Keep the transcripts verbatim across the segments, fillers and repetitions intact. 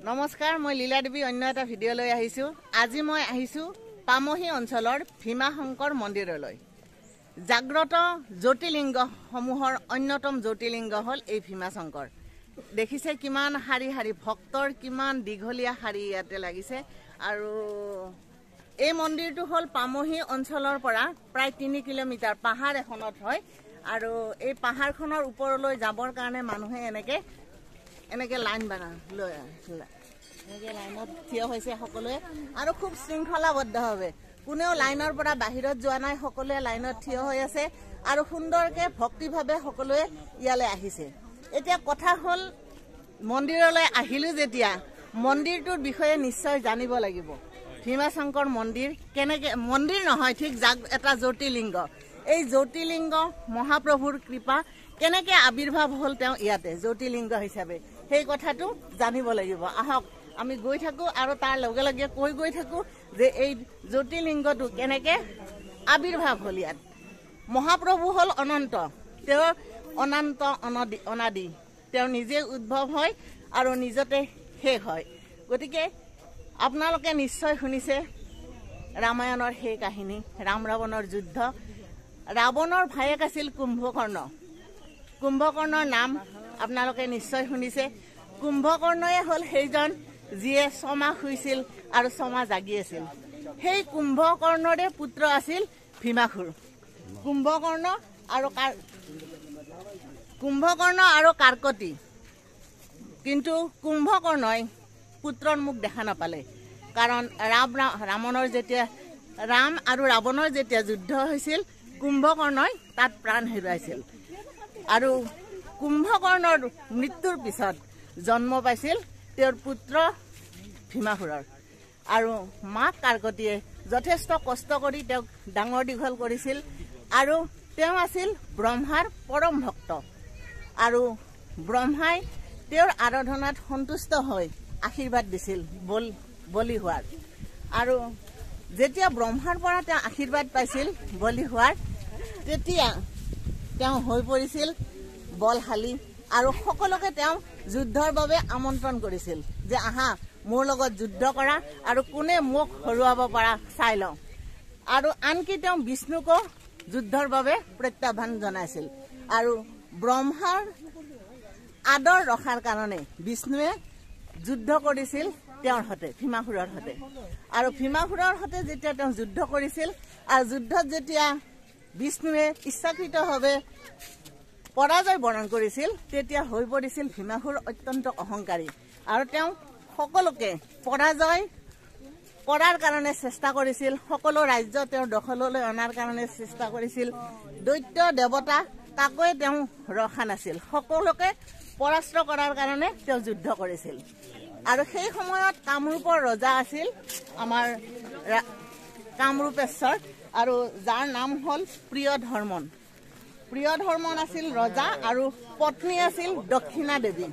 নমস্কাৰ, মই লীলা দেৱী অন্য এটা ভিডিঅ' লৈ আহিছোঁ। আজি মই আহিছোঁ পামহি অঞ্চলৰ ভীমা শংকৰ মন্দিৰলৈ। জাগ্ৰত জ্যোতিৰ্লিংগসমূহৰ অন্যতম জ্যোতিৰ্লিংগ হ'ল এই ভীমা শংকৰ। দেখিছে কিমান শাৰী শাৰী ভক্তৰ কিমান দীঘলীয়া শাৰী ইয়াতে লাগিছে। আৰু এই মন্দিৰটো হ'ল পামহি অঞ্চলৰ পৰা প্ৰায় তিনি কিলোমিটাৰ পাহাৰ এখনত হয়। আৰু এই পাহাৰখনৰ ওপৰলৈ যাবৰ কাৰণে মানুহে এনেকৈ এনেকৈ লাইন বানা লৈ এনেকৈ লাইনত থিয় হৈছে সকলোৱে, আৰু খুব শৃংখলাবদ্ধভাৱে কোনেও লাইনৰ পৰা বাহিৰত যোৱা নাই, সকলোৱে লাইনত থিয় হৈ আছে আৰু সুন্দৰকৈ ভক্তিভাৱে সকলোৱে ইয়ালৈ আহিছে। এতিয়া কথা হ'ল, মন্দিৰলৈ আহিলোঁ যেতিয়া মন্দিৰটোৰ বিষয়ে নিশ্চয় জানিব লাগিব। ভীমা শংকৰ মন্দিৰ কেনেকৈ, মন্দিৰ নহয় ঠিক জাগ এটা জ্যোতিৰ্লিংগ। এই জ্যোতিৰ্লিংগ মহাপ্ৰভুৰ কৃপা কেনেকৈ আৱিৰ্ভাৱ হ'ল তেওঁ ইয়াতে জ্যোতিৰ্লিংগ হিচাপে, সেই কথাটো জানিব লাগিব। আহক আমি গৈ থাকোঁ আৰু তাৰ লগে লগে কৈ গৈ থাকোঁ যে এই জ্যোতিৰ্লিংগটো কেনেকৈ আৱিৰ্ভাৱ হ'ল ইয়াত। মহাপ্ৰভু হ'ল অনন্ত, তেওঁ অনন্ত অনদি অনাদি, তেওঁ নিজে উদ্ভৱ হয় আৰু নিজতে শেষ হয়। গতিকে আপোনালোকে নিশ্চয় শুনিছে ৰামায়ণৰ সেই কাহিনী, ৰাম ৰাৱণৰ যুদ্ধ। ৰাৱণৰ ভায়েক আছিল কুম্ভকৰ্ণ। কুম্ভকৰ্ণৰ নাম আপোনালোকে নিশ্চয় শুনিছে। কুম্ভকৰ্ণই হ'ল সেইজন যিয়ে ছমাহ শুইছিল আৰু ছমাহ জাগি আছিল। সেই কুম্ভকৰ্ণৰে পুত্ৰ আছিল ভীমাসুৰ। কুম্ভকৰ্ণ আৰু কুম্ভকৰ্ণ আৰু কাৰ্কতি, কিন্তু কুম্ভকৰ্ণই পুত্ৰৰ মুখ দেখা নাপালে, কাৰণ ৰাম ৰাৱণৰ যেতিয়া ৰাম আৰু ৰাৱণৰ যেতিয়া যুদ্ধ হৈছিল কুম্ভকৰ্ণই তাত প্ৰাণ হেৰুৱাইছিল। আৰু কুম্ভকৰ্ণৰ মৃত্যুৰ পিছত জন্ম পাইছিল তেওঁৰ পুত্ৰ ভীমাসুৰৰ। আৰু মাক কাৰ্কতিয়ে যথেষ্ট কষ্ট কৰি তেওঁক ডাঙৰ দীঘল কৰিছিল। আৰু তেওঁ আছিল ব্ৰহ্মাৰ পৰম ভক্ত, আৰু ব্ৰহ্মাই তেওঁৰ আৰাধনাত সন্তুষ্ট হৈ আশীৰ্বাদ দিছিল বল বলি হোৱাৰ। আৰু যেতিয়া ব্ৰহ্মাৰ পৰা তেওঁ আশীৰ্বাদ পাইছিল বলি হোৱাৰ, তেতিয়া তেওঁ হৈ পৰিছিল বলশালী আৰু সকলোকে তেওঁ যুদ্ধৰ বাবে আমন্ত্ৰণ কৰিছিল যে আহা মোৰ লগত যুদ্ধ কৰা আৰু কোনে মোক হৰুৱাব পৰা চাই লওঁ। আৰু আনকি তেওঁ বিষ্ণুকো যুদ্ধৰ বাবে প্ৰত্যাহ্বান জনাইছিল। আৰু ব্ৰহ্মাৰ আদৰ ৰখাৰ কাৰণে বিষ্ণুৱে যুদ্ধ কৰিছিল তেওঁৰ সৈতে, ভীমাসুৰৰ সৈতে। আৰু ভীমাসুৰৰ সৈতে যেতিয়া তেওঁ যুদ্ধ কৰিছিল আৰু যুদ্ধত যেতিয়া বিষ্ণুৱে ইচ্ছাকৃতভাৱে পৰাজয় বৰণ কৰিছিল, তেতিয়া হৈ পৰিছিল ভীমাসুৰ অত্যন্ত অহংকাৰী। আৰু তেওঁ সকলোকে পৰাজয় কৰাৰ কাৰণে চেষ্টা কৰিছিল, সকলো ৰাজ্য তেওঁৰ দখললৈ অনাৰ কাৰণে চেষ্টা কৰিছিল। দৈত্য দেৱতা কাকোৱে তেওঁ ৰখা নাছিল, সকলোকে পৰাস্ত কৰাৰ কাৰণে তেওঁ যুদ্ধ কৰিছিল। আৰু সেই সময়ত কামৰূপৰ ৰজা আছিল আমাৰ কামৰূপেশ্বৰ, আৰু যাৰ নাম হ'ল প্ৰিয় ধৰ্মন। প্ৰিয় ধৰ্মন আছিল ৰজা, আৰু পত্নী আছিল দক্ষিণা দেৱী।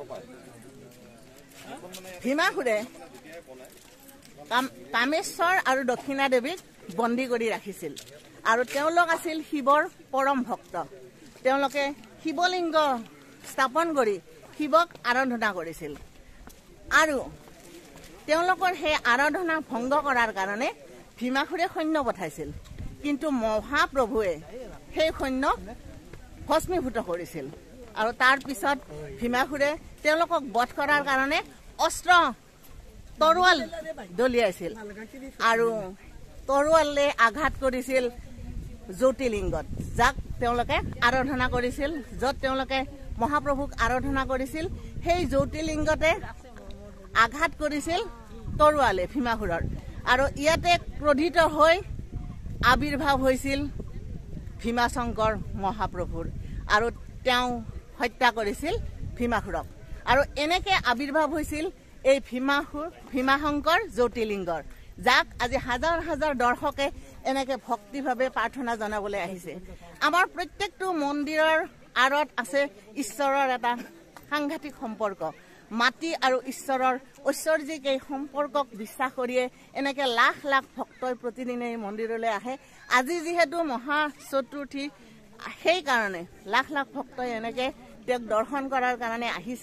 ভীমাসুৰে কাম কামেশ্বৰ আৰু দক্ষিণা দেৱীক বন্দী কৰি ৰাখিছিল। আৰু তেওঁলোক আছিল শিৱৰ পৰম ভক্ত। তেওঁলোকে শিৱলিংগ স্থাপন কৰি শিৱক আৰাধনা কৰিছিল। আৰু তেওঁলোকৰ সেই আৰাধনা ভংগ কৰাৰ কাৰণে ভীমাসুৰে সৈন্য পঠাইছিল, কিন্তু মহাপ্ৰভুৱে সেই সৈন্য ভস্মীভূত কৰিছিল। আৰু তাৰ পিছত ভীমাসুৰে তেওঁলোকক বধ কৰাৰ কাৰণে অস্ত্ৰ তৰোৱাল দলিয়াইছিল, আৰু তৰোৱালে আঘাত কৰিছিল জ্যোতিৰ্লিংগত, যাক তেওঁলোকে আৰাধনা কৰিছিল, য'ত তেওঁলোকে মহাপ্ৰভুক আৰাধনা কৰিছিল। সেই জ্যোতিৰ্লিংগতে আঘাত কৰিছিল তৰোৱালে ভীমাসুৰৰ। আৰু ইয়াতে ক্ৰোধিত হৈ আৱিৰ্ভাৱ হৈছিল ভীমা শংকৰ মহাপ্ৰভুৰ, আৰু তেওঁ হত্যা কৰিছিল ভীমাসুৰক। আৰু এনেকৈ আৱিৰ্ভাৱ হৈছিল এই ভীমাসুৰ ভীমা শংকৰ জ্যোতিৰ্লিংগৰ, যাক আজি হাজাৰ হাজাৰ দৰ্শকে এনেকৈ ভক্তিভাৱে প্ৰাৰ্থনা জনাবলৈ আহিছে। আমাৰ প্ৰত্যেকটো মন্দিৰৰ আঁৰত আছে ঈশ্বৰৰ এটা সাংঘাতিক সম্পৰ্ক। মাটি আৰু ঈশ্বৰৰ ঐশ্বৰ্যিক এই সম্পৰ্কক বিশ্বাস কৰিয়ে এনেকৈ লাখ লাখ ভক্তই প্ৰতিদিনে এই মন্দিৰলৈ আহে। আজি যিহেতু মহা চতুৰ্থী, সেইকাৰণে লাখ লাখ ভক্তই এনেকৈ তেওঁক দৰ্শন কৰাৰ কাৰণে আহিছে।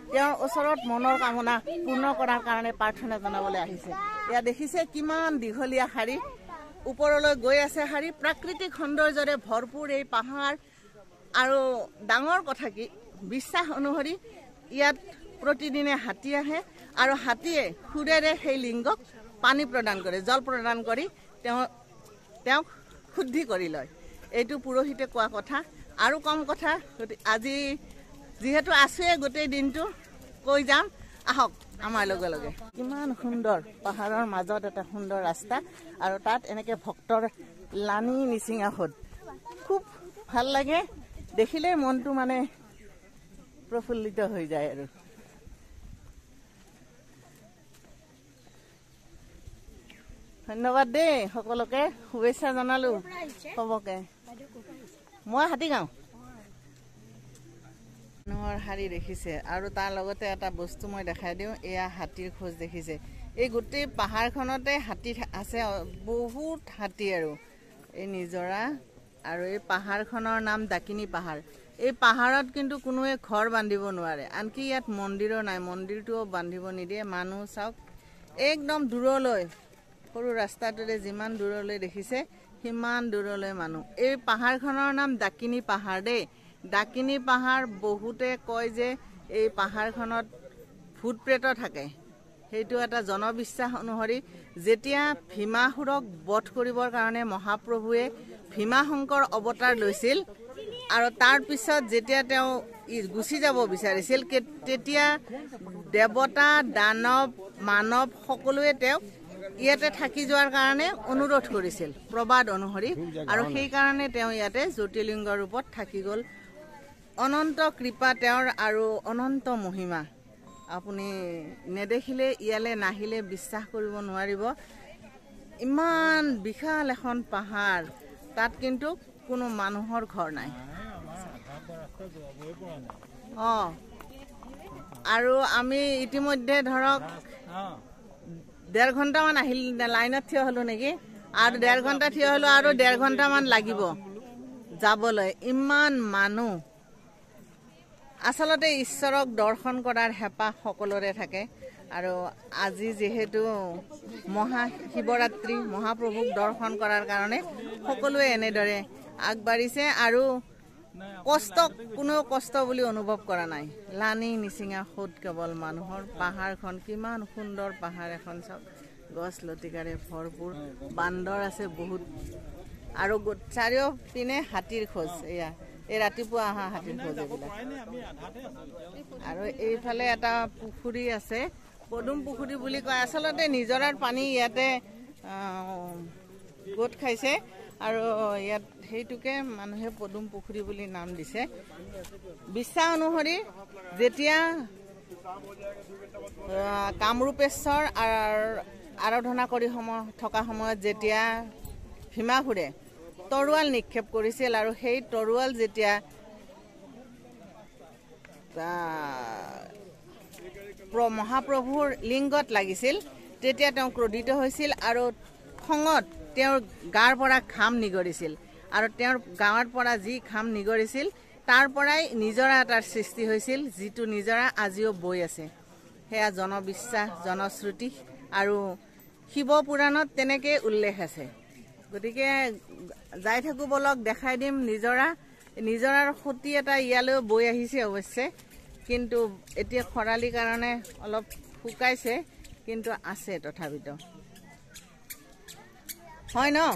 তেওঁৰ ওচৰত মনৰ কামনা পূৰ্ণ কৰাৰ কাৰণে প্ৰাৰ্থনা জনাবলৈ আহিছে। এয়া দেখিছে কিমান দীঘলীয়া শাৰী ওপৰলৈ গৈ আছে, শাৰী প্ৰাকৃতিক সৌন্দৰ্যৰে ভৰপূৰ এই পাহাৰ। আৰু ডাঙৰ কথা কি, বিশ্বাস অনুসৰি ইয়াত প্ৰতিদিনে হাতী আহে আৰু হাতীয়ে সুৰেৰে সেই লিংগক পানী প্ৰদান কৰে, জল প্ৰদান কৰি তেওঁ তেওঁক শুদ্ধি কৰি লয়। এইটো পুৰোহিতে কোৱা কথা। আৰু কম কথা, আজি যিহেতু আছোৱে গোটেই দিনটো কৈ যাম, আহক আমাৰ লগে লগে। কিমান সুন্দৰ পাহাৰৰ মাজত এটা সুন্দৰ ৰাস্তা আৰু তাত এনেকে ভক্তৰ লানি নিচিঙা সোধ, খুব ভাল লাগে দেখিলে, মনটো মানে প্ৰফুল্লিত হৈ যায়। আৰু ধন্যবাদ দেই সকলোকে, শুভেচ্ছা জনালো চবকে। মই হাতীগাঁও। মানুহৰ শাৰী দেখিছে আৰু তাৰ লগতে এটা বস্তু মই দেখাই দিওঁ, এয়া হাতীৰ খোজ দেখিছে। এই গোটেই পাহাৰখনতে হাতী আছে, বহুত হাতী। আৰু এই নিজৰা আৰু এই পাহাৰখনৰ নাম ডাকিনী পাহাৰ। এই পাহাৰত কিন্তু কোনোৱে ঘৰ বান্ধিব নোৱাৰে, আনকি ইয়াত মন্দিৰো নাই, মন্দিৰটোও বান্ধিব নিদিয়ে। মানুহ চাওক একদম দূৰলৈ, সৰু ৰাস্তাটোৰে যিমান দূৰলৈ দেখিছে সিমান দূৰলৈ মানুহ। এই পাহাৰখনৰ নাম ডাকিনী পাহাৰ দেই, ডাকিনী পাহাৰ। বহুতে কয় যে এই পাহাৰখনত ভূত প্ৰেত থাকে, সেইটো এটা জনবিশ্বাস অনুসৰি যেতিয়া ভীমাসুৰক বধ কৰিবৰ কাৰণে মহাপ্ৰভুৱে ভীমাশংকৰ অৱতাৰ লৈছিল আৰু তাৰ পিছত যেতিয়া তেওঁ গুচি যাব বিচাৰিছিল, তেতিয়া দেৱতা, দানৱ, মানৱ সকলোৱে তেওঁক ইয়াতে থাকি যোৱাৰ কাৰণে অনুৰোধ কৰিছিল প্ৰবাদ অনুসৰি, আৰু সেইকাৰণে তেওঁ ইয়াতে জ্যোতিৰ্লিংগ ৰূপত থাকি গ'ল। অনন্ত কৃপা তেওঁৰ আৰু অনন্ত মহিমা। আপুনি নেদেখিলে, ইয়ালৈ নাহিলে বিশ্বাস কৰিব নোৱাৰিব। ইমান বিশাল এখন পাহাৰ, তাত কিন্তু কোনো মানুহৰ ঘৰ নাই। অঁ, আৰু আমি ইতিমধ্যে ধৰক ডেৰ ঘণ্টামান আহিল, লাইনত থিয় হ'লোঁ নেকি, আৰু ডেৰ ঘণ্টা থিয় হ'লোঁ, আৰু ডেৰ ঘণ্টামান লাগিব যাবলৈ। ইমান মানুহ। আচলতে ঈশ্বৰক দৰ্শন কৰাৰ হেঁপাহ সকলোৰে থাকে। আৰু আজি যিহেতু মহাশিৱৰাত্ৰি, মহাপ্ৰভুক দৰ্শন কৰাৰ কাৰণে সকলোৱে এনেদৰে আগবাঢ়িছে। আৰু কষ্ট, কোনেও কষ্ট বুলি অনুভৱ কৰা নাই। লানি নিচিঙা সোঁত কেৱল মানুহৰ। পাহাৰখন কিমান সুন্দৰ পাহাৰ এখন চাওক, গছ লতিকাৰে ভৰপূৰ, বান্দৰ আছে বহুত, আৰু চাৰিওপিনে হাতীৰ খোজ। এয়া এই ৰাতিপুৱা অহা হাতীৰ খোজ এইবিলাক। আৰু এইফালে এটা পুখুৰী আছে, পদুম পুখুৰী বুলি কয়। আচলতে নিজৰাৰ পানী ইয়াতে গোট খাইছে আৰু ইয়াত সেইটোকে মানুহে পদুম পুখুৰী বুলি নাম দিছে। বিশ্বাস অনুসৰি যেতিয়া কামৰূপেশ্বৰ আৰাধনা কৰি সময় থকা সময়ত যেতিয়া ভীমাসুৰে তৰোৱাল নিক্ষেপ কৰিছিল, আৰু সেই তৰোৱাল যেতিয়া মহাপ্ৰভুৰ লিংগত লাগিছিল, তেতিয়া তেওঁ ক্ৰোধিত হৈছিল আৰু খঙত তেওঁৰ গাৰ পৰা ঘাম নিগৰিছিল। আৰু তেওঁৰ গাঁৱৰ পৰা যি ঘাম নিগৰিছিল, তাৰ পৰাই নিজৰা এটাৰ সৃষ্টি হৈছিল, যিটো নিজৰা আজিও বৈ আছে। সেয়া জনবিশ্বাস, জনশ্ৰুতি, আৰু শিৱ পুৰাণত তেনেকৈ উল্লেখ আছে। গতিকে যাই থাকোঁ বলক, দেখাই দিম নিজৰা। নিজৰাৰ সতী এটা ইয়ালৈ বৈ আহিছে অৱশ্যে, কিন্তু এতিয়া খৰালিৰ কাৰণে অলপ শুকাইছে, কিন্তু আছে তথাপিতো। হয় ন?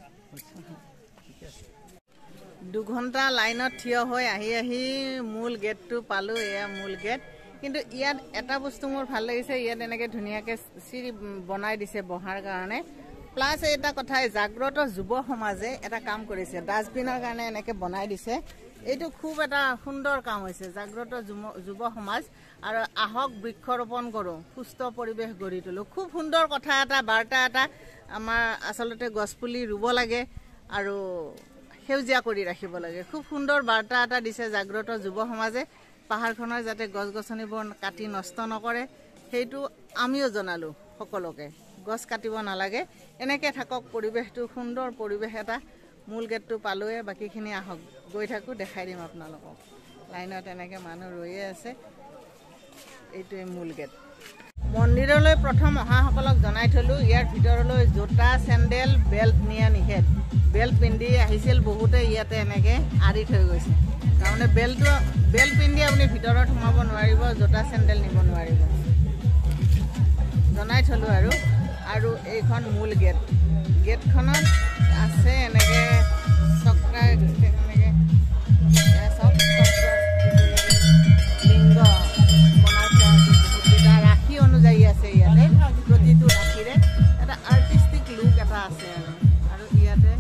দুঘণ্টা লাইনত থিয় হৈ আহি আহি মূল গেটটো পালোঁ। এয়া মূল গেট। কিন্তু ইয়াত এটা বস্তু মোৰ ভাল লাগিছে, ইয়াত এনেকৈ ধুনীয়াকৈ চিৰি বনাই দিছে বহাৰ কাৰণে। প্লাছ এটা কথা, জাগ্ৰত যুৱ সমাজে এটা কাম কৰিছে, ডাষ্টবিনৰ কাৰণে এনেকৈ বনাই দিছে। এইটো খুব এটা সুন্দৰ কাম হৈছে, জাগ্ৰত যুৱ সমাজ। আৰু আহক বৃক্ষৰোপণ কৰোঁ, সুস্থ পৰিৱেশ গঢ়ি তোলোঁ। খুব সুন্দৰ কথা এটা, বাৰ্তা এটা। আমাৰ আচলতে গছপুলি ৰুব লাগে আৰু সেউজীয়া কৰি ৰাখিব লাগে। খুব সুন্দৰ বাৰ্তা এটা দিছে জাগ্ৰত যুৱ সমাজে। পাহাৰখনৰ যাতে গছ গছনিবোৰ কাটি নষ্ট নকৰে, সেইটো আমিও জনালোঁ সকলোকে। গছ কাটিব নালাগে, এনেকৈ থাকক, পৰিৱেশটো সুন্দৰ পৰিৱেশ এটা। মূল গেটটো পালোৱে, বাকীখিনি আহক, গৈ থাকোঁ, দেখাই দিম আপোনালোকক। লাইনত এনেকৈ মানুহ ৰৈয়ে আছে। এইটোৱে মূল গেট মন্দিৰলৈ প্ৰথম অহাসকলক জনাই থলো ইয়াৰ ভিতৰলৈ জোতা চেণ্ডেল বেল্ট নিয়া নিষেধ বেল্ট পিন্ধি আহিছিল বহুতে ইয়াতে এনেকে আৰি থৈ গৈছে তাৰমানে বেল্টটো বেল্ট পিন্ধি আপুনি ভিতৰত সোমাব নোৱাৰিব জোতা চেণ্ডেল নিব নোৱাৰিব জনাই থলো আৰু আৰু এইখন মূল গেট গেটখনত আছে এনেকে চক্ৰা এনেকে সব লিংগ বনাই থোৱা আছে ৰাখি অনুযায়ী আছে ইয়াতে প্ৰতিটো ৰাখিৰে এটা আৰ্টিষ্টিক লুক এটা আছে আৰু ইয়াতে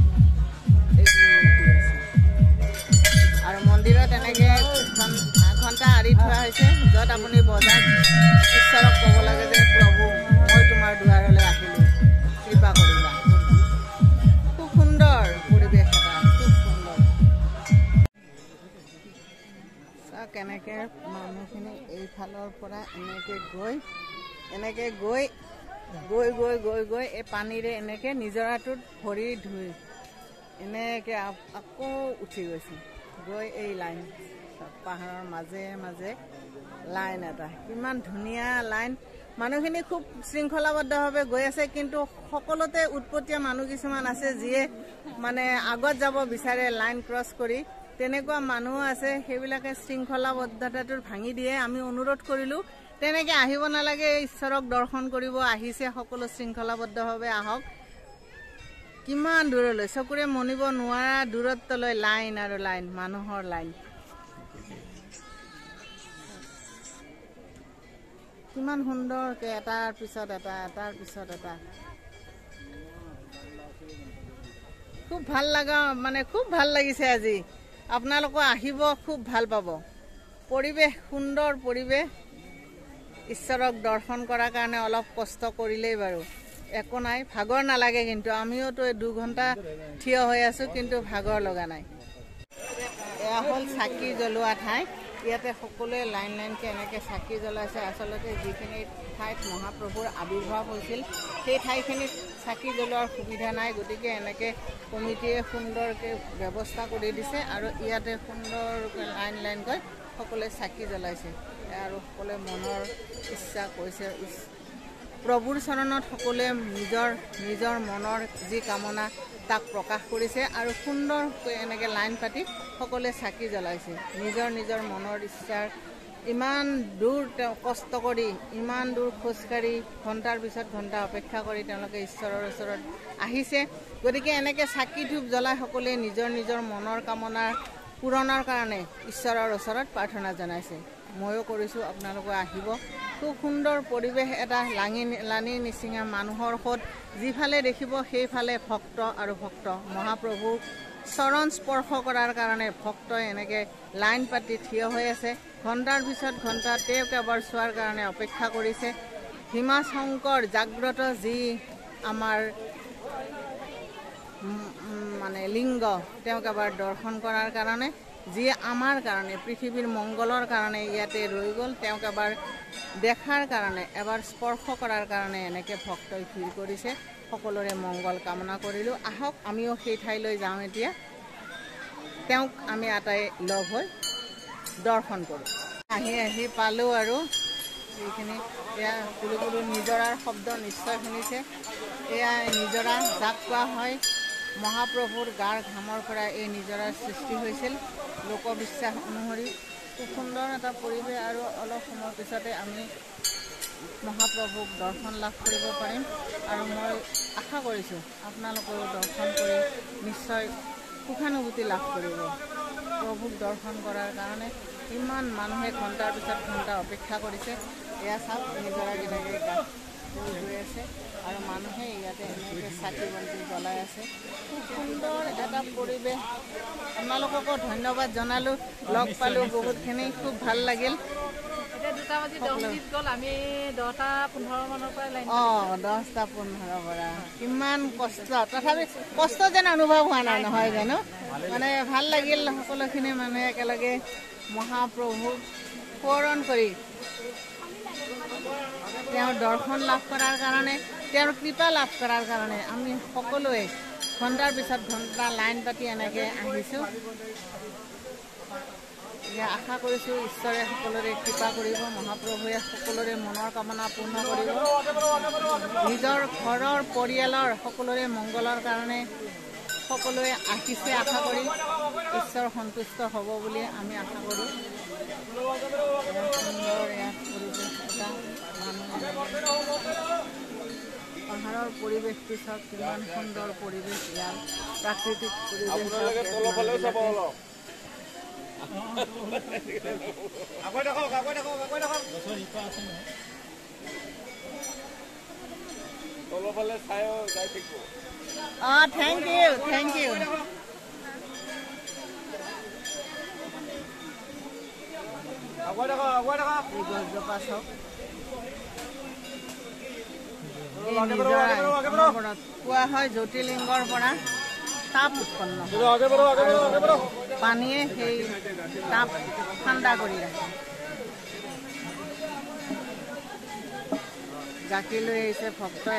আৰু মন্দিৰত এনেকে ঘণ্টা আৰি থোৱা হৈছে য'ত আপুনি বজাত ঈশ্বৰক ক'ব লাগে যে প্ৰভু মই তোমাৰ দুৱাৰলৈ আহিলোঁ কৃপা কৰিবা খুব সুন্দৰ পৰিৱেশ এটা খুব সুন্দৰ চাওক কেনেকৈ মানুহখিনি এইফালৰ পৰা এনেকৈ গৈ এনেকৈ গৈ গৈ গৈ গৈ গৈ এই পানীৰে এনেকৈ নিজৰাটোত ভৰি ধুই এনেকৈ আকৌ উঠি গৈছে গৈ এই লাইন পাহাৰৰ মাজে মাজে লাইন এটা কিমান ধুনীয়া লাইন মানুহখিনি খুব শৃংখলাবদ্ধভাৱে গৈ আছে কিন্তু সকলোতে উৎপতীয়া মানুহ কিছুমান আছে যিয়ে মানে আগত যাব বিচাৰে লাইন ক্ৰছ কৰি তেনেকুৱা মানুহ আছে সেইবিলাকে শৃংখলাবদ্ধতাটো ভাঙি দিয়ে আমি অনুৰোধ কৰিলোঁ তেনেকৈ আহিব নালাগে ঈশ্বৰক দৰ্শন কৰিব আহিছে সকলো শৃংখলাবদ্ধভাৱে আহক কিমান দূৰলৈ চকুৰে মনিব নোৱাৰা দূৰত্বলৈ লাইন আৰু লাইন মানুহৰ লাইন কিমান সুন্দৰকৈ এটাৰ পিছত এটা এটাৰ পিছত এটা খুব ভাল লগা মানে খুব ভাল লাগিছে আজি আপোনালোকে আহিব খুব ভাল পাব পৰিৱেশ সুন্দৰ পৰিৱেশ ঈশ্বৰক দৰ্শন কৰাৰ কাৰণে অলপ কষ্ট কৰিলেই বাৰু একো নাই ভাগৰ নালাগে কিন্তু আমিওতো দুঘণ্টা থিয় হৈ আছোঁ কিন্তু ভাগৰ লগা নাই এয়া হ'ল চাকি জ্বলোৱা ঠাই ইয়াতে সকলোৱে লাইন লাইনকৈ এনেকৈ চাকি জ্বলাইছে আচলতে যিখিনি ঠাইত মহাপ্ৰভুৰ আৱিৰ্ভাৱ হৈছিল সেই ঠাইখিনিত চাকি জ্বলোৱাৰ সুবিধা নাই গতিকে এনেকৈ কমিটিয়ে সুন্দৰকৈ ব্যৱস্থা কৰি দিছে আৰু ইয়াতে সুন্দৰকৈ লাইন লাইনকৈ সকলোৱে চাকি জ্বলাইছে আৰু সকলোৱে মনৰ ইচ্ছা কৈছে প্ৰভুৰ চৰণত সকলোৱে নিজৰ নিজৰ মনৰ যি কামনা তাক প্ৰকাশ কৰিছে আৰু সুন্দৰকৈ এনেকৈ লাইন পাতি সকলোৱে চাকি জ্বলাইছে নিজৰ নিজৰ মনৰ ইচ্ছাৰ ইমান দূৰ তেওঁ কষ্ট কৰি ইমান দূৰ খোজকাঢ়ি ঘণ্টাৰ পিছত ঘণ্টা অপেক্ষা কৰি তেওঁলোকে ঈশ্বৰৰ ওচৰত আহিছে গতিকে এনেকৈ চাকি ধূপ জ্বলাই সকলোৱে নিজৰ নিজৰ মনৰ কামনা পূৰণৰ কাৰণে ঈশ্বৰৰ ওচৰত প্ৰাৰ্থনা জনাইছে ময়ো কৰিছোঁ আপোনালোকে আহিব খুব সুন্দৰ পৰিৱেশ এটা লাঙি লানি নিচিঙা মানুহৰ সোঁত যিফালে দেখিব সেইফালে ভক্ত আৰু ভক্ত মহাপ্ৰভু চৰণ স্পৰ্শ কৰাৰ কাৰণে ভক্তই এনেকৈ লাইন পাতি থিয় হৈ আছে ঘণ্টাৰ পিছত ঘণ্টা তেওঁক এবাৰ চোৱাৰ কাৰণে অপেক্ষা কৰিছে ভীমা শংকৰ জাগ্ৰত যি আমাৰ মানে লিংগ তেওঁক এবাৰ দৰ্শন কৰাৰ কাৰণে যি আমাৰ কাৰণে পৃথিৱীৰ মংগলৰ কাৰণে ইয়াতে ৰৈ গ'ল তেওঁক এবাৰ দেখাৰ কাৰণে এবাৰ স্পৰ্শ কৰাৰ কাৰণে এনেকৈ ভক্তই ভিৰ কৰিছে সকলোৰে মংগল কামনা কৰিলোঁ আহক আমিও সেই ঠাইলৈ যাওঁ এতিয়া তেওঁক আমি আটাই লগ হৈ দৰ্শন কৰোঁ আহি আহি পালোঁ আৰু এইখিনি এয়া কুলু কুলু নিজৰাৰ শব্দ নিশ্চয় শুনিছে এয়া নিজৰা যাক কোৱা হয় মহাপ্ৰভুৰ গাৰ ঘামৰ পৰা এই নিজৰাৰ সৃষ্টি হৈছিল লোকবিশ্বাস অনুসৰি খুব সুন্দৰ এটা পৰিৱেশ আৰু অলপ সময়ৰ পিছতে আমি মহাপ্ৰভুক দৰ্শন লাভ কৰিব পাৰিম আৰু মই আশা কৰিছোঁ আপোনালোকেও দৰ্শন কৰি নিশ্চয় সুখানুভূতি লাভ কৰিব প্ৰভুক দৰ্শন কৰাৰ কাৰণে ইমান মানুহে ঘণ্টাৰ পিছত ঘণ্টা অপেক্ষা কৰিছে এয়া চাওক নিজৰা কেনেকৈ গাত গৈ আছে আৰু মানুহে ইয়াতে এনেকৈ চাকি বন্তি জ্বলাই আছে খুব সুন্দৰ এটা পৰিৱেশ আপোনালোককো ধন্যবাদ জনালোঁ লগ পালোঁ বহুতখিনি খুব ভাল লাগিল অঁ দহটা পোন্ধৰৰ পৰা কিমান কষ্ট তথাপি কষ্ট যেন অনুভৱ হোৱা নাই নহয় জানো মানে ভাল লাগিল সকলোখিনি মানুহে একেলগে মহাপ্ৰভুক সোঁৱৰণ কৰি তেওঁৰ দৰ্শন লাভ কৰাৰ কাৰণে তেওঁৰ কৃপা লাভ কৰাৰ কাৰণে আমি সকলোৱে ঘণ্টাৰ পিছত ঘণ্টা লাইন পাতি এনেকৈ আহিছোঁ আশা কৰিছোঁ ঈশ্বৰে সকলোৰে কৃপা কৰিব, মহাপ্ৰভুৱে সকলোৰে মনৰ কামনা পূৰ্ণ কৰিব, নিজৰ ঘৰৰ পৰিয়ালৰ সকলোৰে মংগলৰ কাৰণে সকলোৱে আহিছে আশা কৰি ঈশ্বৰ সন্তুষ্ট হ'ব বুলি আমি আশা কৰোঁ। সুন্দৰ ইয়াত পৰিৱেশ এটা পাহাৰৰ পৰিৱেশটো চাওক, কিমান সুন্দৰ পৰিৱেশ ইয়াৰ প্ৰাকৃতিক পৰিৱেশ। অঁ থেংক ইউ থেংক ইউ। এই গছজোপা চাওক, কোৱা হয় জ্যোতিৰ্লিংগৰ পৰা তাপ উৎপন্ন পানীয়ে সেই তাপ ঠাণ্ডা কৰি ৰাখে। গাখীৰ লৈ আহিছে ভক্তই।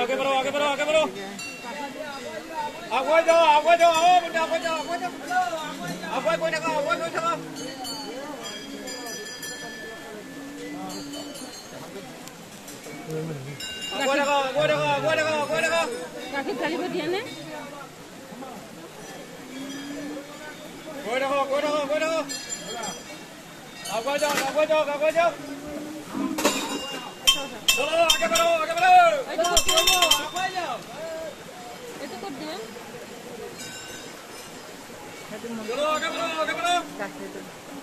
গাখীৰ ঢালিব দিয়ে নে? গৈ থাকক গৈ থাকক গৈ থাকক, আগুৱাই যাওক আগুৱাই যাওক আগুৱাই যাওক, চলো আগে বাঢ়ো আগে বাঢ়ো, আগুৱাই যাওক। এইটো ক'ত দিয়ে? চলো আগে বাঢ়ো আগে বাঢ়ো, গাখীৰটো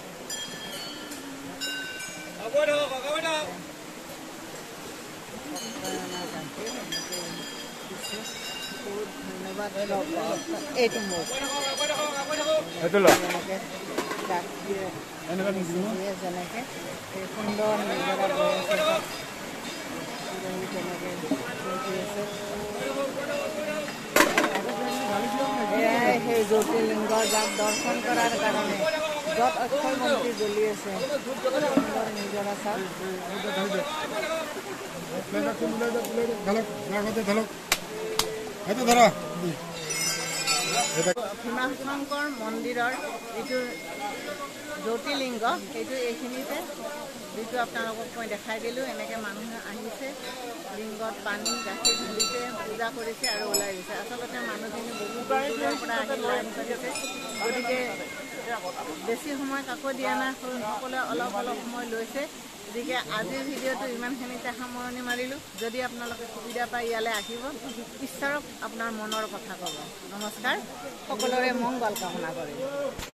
আগুৱাই থাকক আগুৱাই থাকক। ধন্যবাদ। এইটো মোৰ যেনেকে এই সুন্দৰ নিজৰা গৈ আছে, এয়াই সেই জ্যোতিৰ্লিংগ, যাক দৰ্শন কৰাৰ কাৰণে য'ত অক্ষয় মন্ত্ৰী জ্বলি আছে, সুন্দৰ নিজৰা চাওক। ভীমাশংকৰ মন্দিৰৰ যিটো জ্যোতিৰ্লিংগ, সেইটো এইখিনিতে যিটো আপোনালোকক মই দেখাই দিলোঁ। এনেকৈ মানুহে আহিছে, লিংগত পানী গাখীৰ ঢালিছে, পূজা কৰিছে আৰু ওলাই গৈছে। আচলতে মানুহখিনি বহুত দূৰৰ পৰা আহি লাইন পাতিছে, গতিকে বেছি সময় কাকো দিয়া নাই, সকলোৱে অলপ অলপ সময় লৈছে। গতিকে আজিৰ ভিডিঅ'টো ইমানখিনিতে সামৰণি মাৰিলোঁ। যদি আপোনালোকে সুবিধা পায় ইয়ালৈ আহিব, ঈশ্বৰক আপোনাৰ মনৰ কথা ক'ব। নমস্কাৰ, সকলোৰে মংগল কামনা কৰিম।